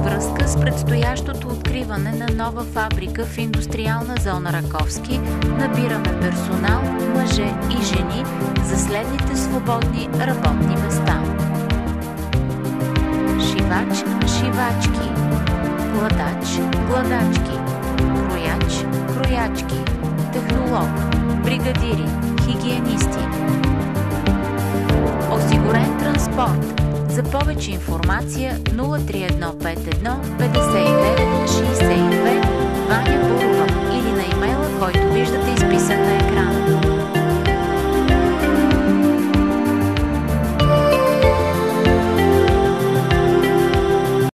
връзка с предстоящото откриване на нова фабрика в индустриална зона Раковски набираме персонал, мъже и жени за следните свободни работни места: шивач, шивачки, гладач, гладачки, крояч, кроячки, технолог, бригадири, хигиенисти. Осигурен транспорт. За повече информация 03151 59 60